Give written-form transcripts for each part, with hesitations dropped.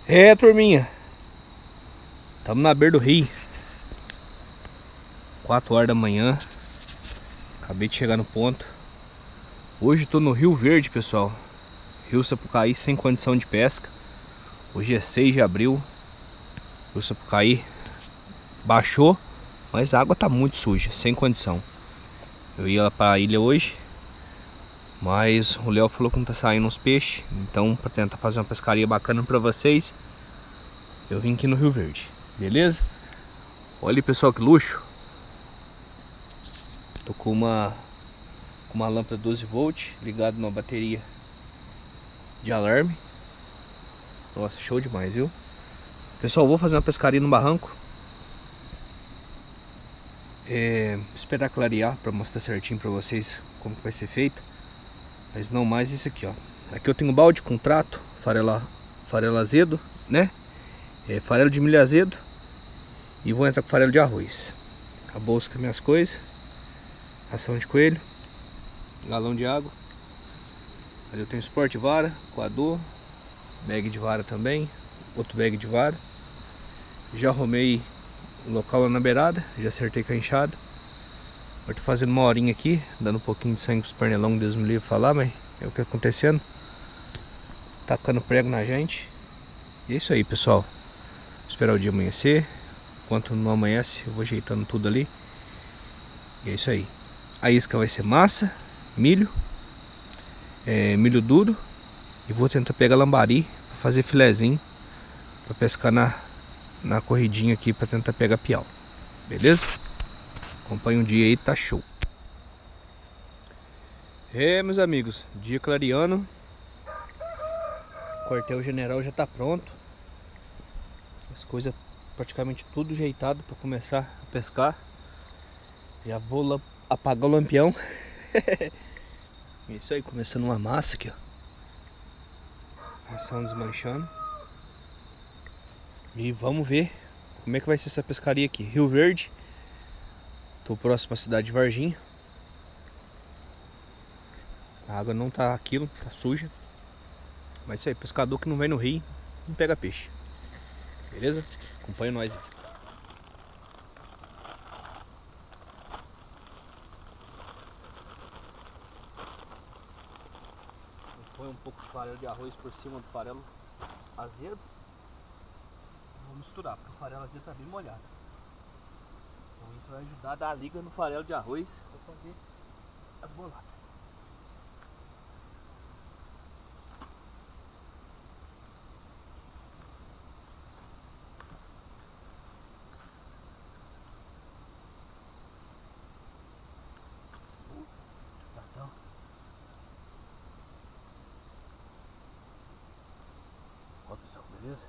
É, turminha, estamos na beira do rio, 4 horas da manhã. Acabei de chegar no ponto. Hoje estou no Rio Verde, pessoal. Rio Sapucaí sem condição de pesca. Hoje é 6 de abril. Rio Sapucaí baixou, mas a água tá muito suja, sem condição. Eu ia lá para a ilha hoje, mas o Léo falou que não tá saindo uns peixes. Então, para tentar fazer uma pescaria bacana para vocês, eu vim aqui no Rio Verde, beleza? Olha aí, pessoal, que luxo. Tô com uma lâmpada 12 volts ligado numa bateria de alarme. Nossa, show demais, viu? Pessoal, vou fazer uma pescaria no barranco. Esperar clarear para mostrar certinho para vocês como que vai ser feito. Mas não mais isso aqui, ó. Aqui eu tenho um balde com trato, farelo azedo, né? Farelo de milho azedo. E vou entrar com farelo de arroz. A bolsa com as minhas coisas. Ração de coelho. Galão de água. Ali eu tenho suporte vara, coador. Bag de vara também. Outro bag de vara. Já arrumei o local lá na beirada. Já acertei com a enxada. Agora tô fazendo uma horinha aqui. Dando um pouquinho de sangue pros pernilongos, Deus me livre falar, mas é o que tá acontecendo. Tacando prego na gente. E é isso aí, pessoal. Esperar o dia amanhecer. Enquanto não amanhece, eu vou ajeitando tudo ali. E é isso aí. A isca vai ser massa, milho, milho duro. E vou tentar pegar lambari para fazer filezinho, para pescar na corridinha aqui, para tentar pegar piau. Beleza? Acompanha um dia aí, tá show. Meus amigos, dia clareando. O quartel-general já tá pronto. As coisas praticamente tudo ajeitado para começar a pescar. Já vou lá apagar o lampião. É isso aí, começando uma massa aqui, ó. Ração desmanchando. E vamos ver como é que vai ser essa pescaria aqui. Rio Verde. Tô próximo à cidade de Varginha. A água não tá aquilo, tá suja. Mas isso aí, pescador que não vem no rio não pega peixe. Beleza? Acompanha nós aí. Põe um pouco de farelo de arroz por cima do farelo azedo. Vou misturar, porque o farelo azedo tá bem molhado. Então isso vai ajudar a dar a liga no farelo de arroz para fazer as boladas. Então, ó, pessoal, beleza?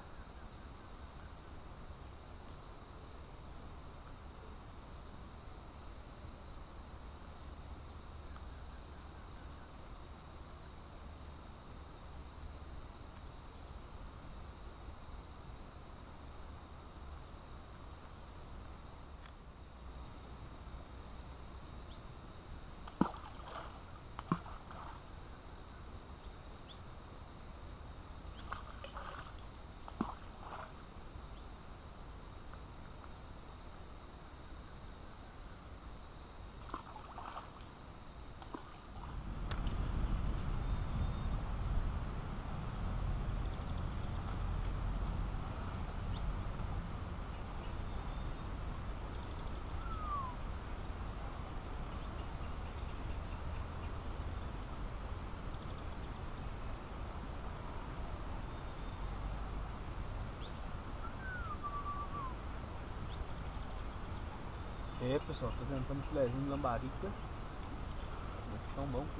Pessoal, tô tentando filezinho de lambarica. Não é tão bom que...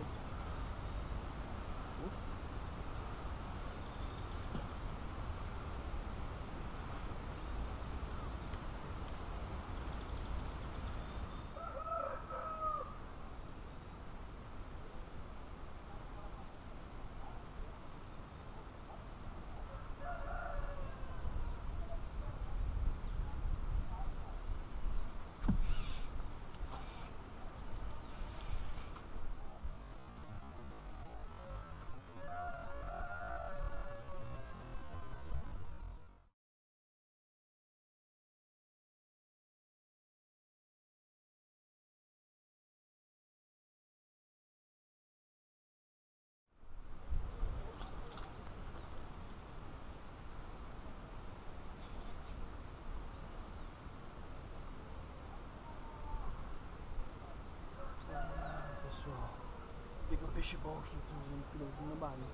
peixe bom aqui, um filozinho na barriga.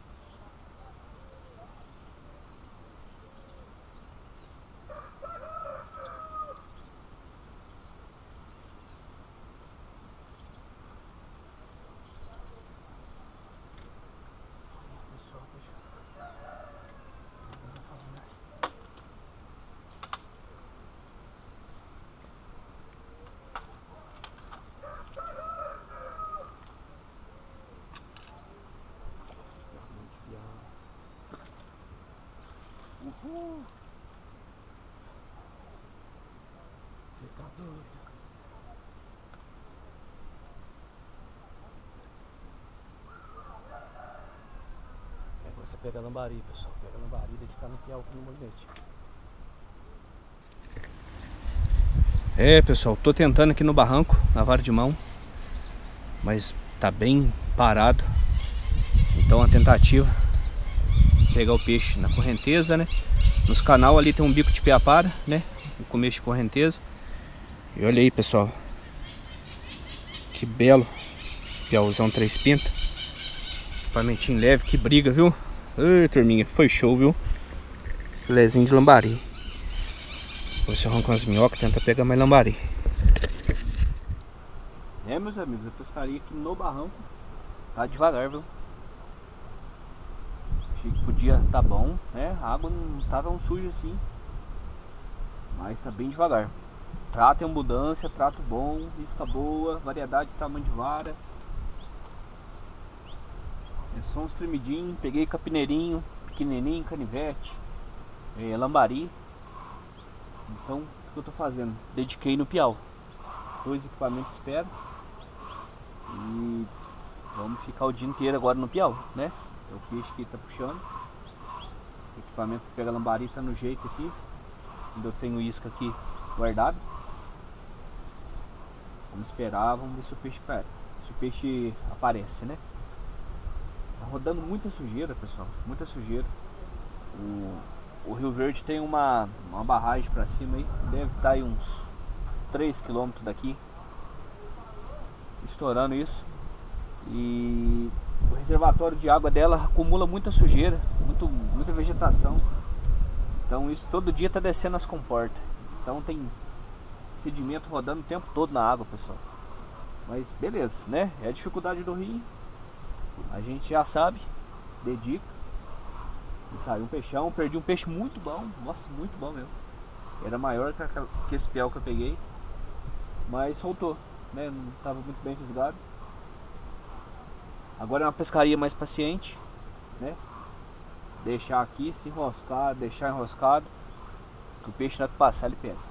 Você tá doido? Agora você pega lambari, pessoal. Pega lambari e dedicar no piau aqui no molinete. É, pessoal, tô tentando aqui no barranco, na vara de mão, mas tá bem parado. Então a tentativa pegar o peixe na correnteza, né? Nos canal ali tem um bico de piapara, né? No começo de correnteza. E olha aí, pessoal. Que belo piauzão 3 pintas. Equipamentinho leve, que briga, viu? Ei, turminha, foi show, viu? Filezinho de lambari. Você arranca umas minhocas, tenta pegar mais lambari. É, meus amigos, a pescaria aqui no barranco tá devagar, viu? Achei que podia tá bom, né? A água não tá tão suja assim, mas tá bem devagar. Trato em abundância, trato bom, isca boa, variedade de tamanho de vara. É só uns tremidinhos, peguei capineirinho, pequenininho, canivete, lambari. Então, o que eu tô fazendo? Dediquei no piau. 2 equipamentos espero. E vamos ficar o dia inteiro agora no piau, né? É o peixe que tá puxando. O equipamento que pega lambari tá no jeito aqui. Ainda eu tenho isca aqui guardado. Vamos esperar, vamos ver se o peixe aparece, né? Tá rodando muita sujeira, pessoal, muita sujeira. O Rio Verde tem uma barragem pra cima aí, deve estar aí uns 3 km daqui, estourando isso. E o reservatório de água dela acumula muita sujeira, muita vegetação. Então isso todo dia tá descendo as comportas. Então tem sedimento rodando o tempo todo na água, pessoal. Mas beleza, né? É a dificuldade do rio. A gente já sabe, dedica. E saiu um peixão, perdi um peixe muito bom. Nossa, muito bom mesmo. Era maior que esse piau que eu peguei. Mas soltou, né? Não estava muito bem fisgado. Agora é uma pescaria mais paciente, né? Deixar aqui, se enroscar, deixar enroscado. Que o peixe na hora que passar ele pega.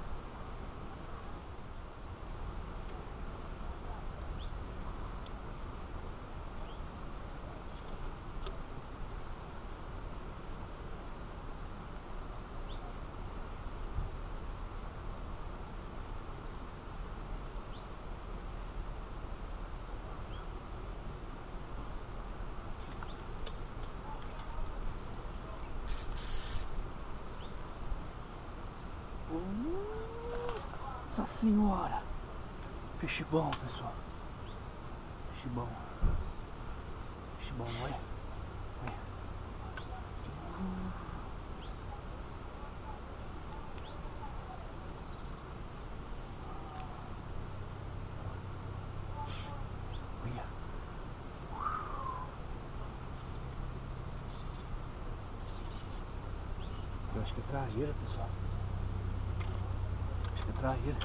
Nossa senhora! Peixe bom, pessoal. Peixe bom. Peixe bom, olha. Olha. Olha. Eu acho que é trajeira, pessoal. Acho que é trajeira.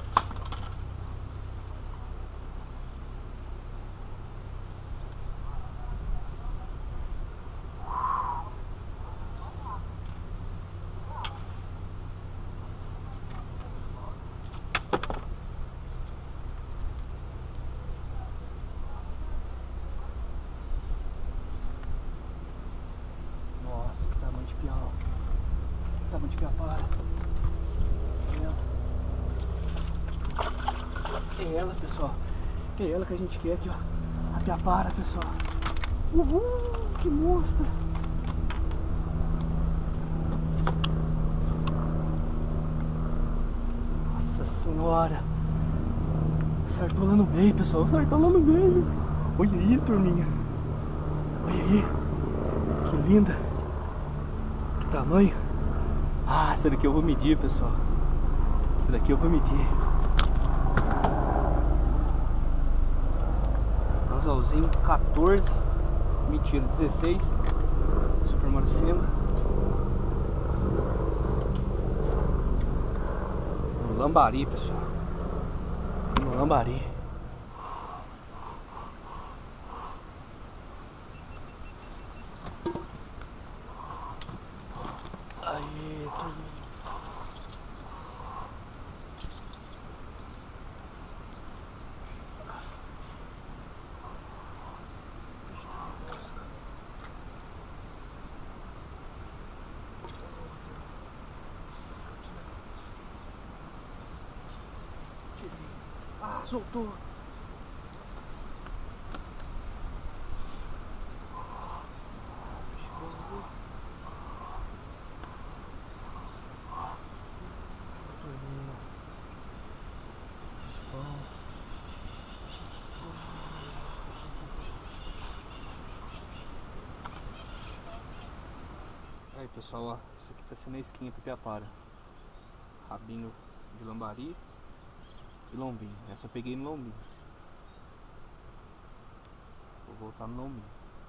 Nossa, que tamanho de piau. Que tamanho de piapara. É ela, pessoal. É ela que a gente quer aqui, ó. A piapara, pessoal. Uhul, que monstra. Nossa senhora. Acertou lá no meio, pessoal. Acertou lá no meio. Olha aí, turminha. Olha aí, que linda, que tamanho. Ah, essa daqui eu vou medir, pessoal. Essa daqui eu vou medir. Anzolzinho 14, mentira, 16, super marocena. Um lambari, pessoal. Um lambari. Aí, tudo. Ah, soltou. Aí, pessoal, ó, isso aqui tá sendo a isquinha pipiapara. Rabinho de lambari e lombinho. Essa eu peguei no lombinho. Vou voltar no lombinho.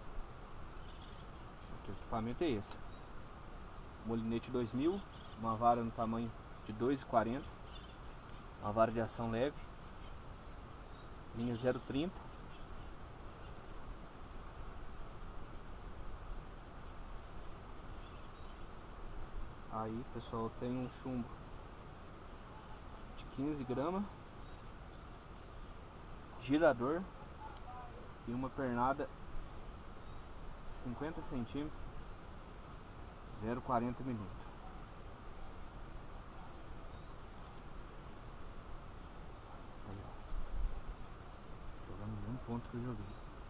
Aqui, o equipamento é esse. Molinete 2000, uma vara no tamanho de 2,40, uma vara de ação leve, linha 0,30. Aí, pessoal, tem um chumbo de 15 gramas, girador e uma pernada 50 centímetros, 0,40 milímetros. Aí, ó, jogando no mesmo ponto que eu joguei.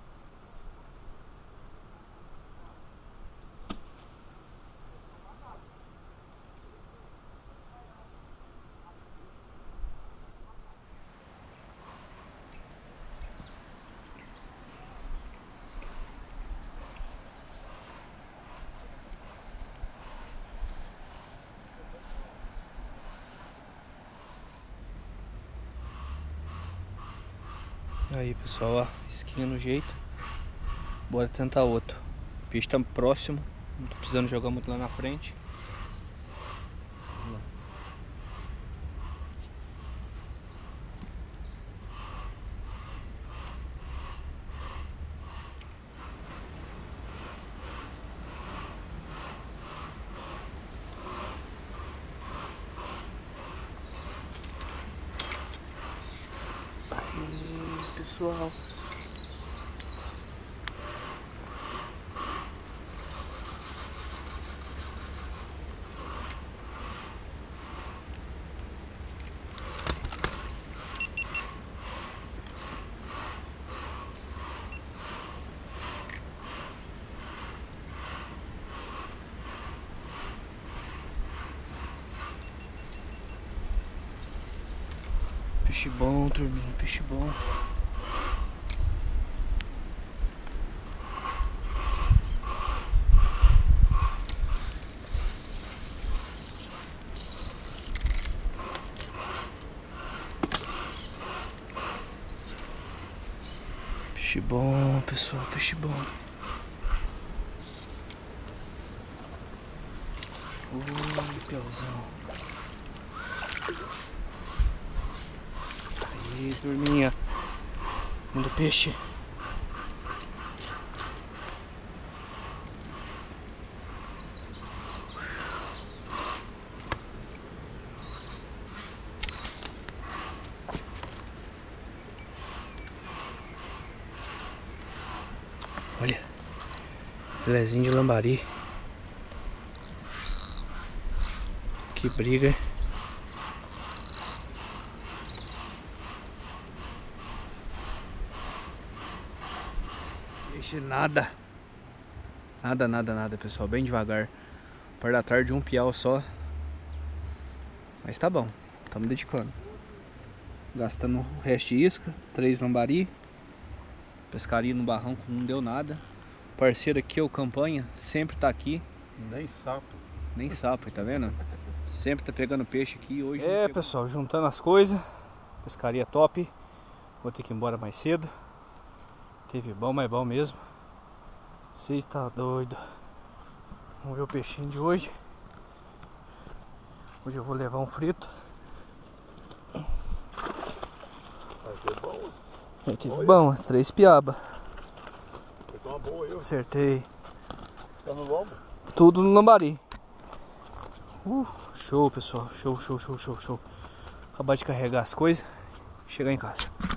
Aí, pessoal, ó, esquinha no jeito. Bora tentar outro. O peixe tá próximo, não tô precisando jogar muito lá na frente. Vamos lá. Aí, pessoal. Peixe bom, turminha, peixe bom. Peixe bom, pessoal, peixe bom. Ui, piauzão. Aí, turminha. Mundo peixe. Olha, filezinho de lambari. Que briga. Peixe nada. Nada, pessoal. Bem devagar. Par da tarde, um piau só. Mas tá bom. Estamos dedicando. Gastando o resto de isca. 3 lambari. Pescaria no barranco não deu nada. parceiro aqui, o Campanha, sempre tá aqui. Nem sapo. Nem sapo, tá vendo? Sempre tá pegando peixe aqui hoje. É, pessoal, juntando as coisas. Pescaria top. Vou ter que ir embora mais cedo. Teve bom, mas bom mesmo. Você está doido. Vamos ver o peixinho de hoje. Hoje eu vou levar um frito. Vai ter bom. Teve bom, 3 piaba. Uma boa, eu. Acertei. Tá no lombo? Tudo no lambari. Show, pessoal. Show. Acabar de carregar as coisas e chegar em casa.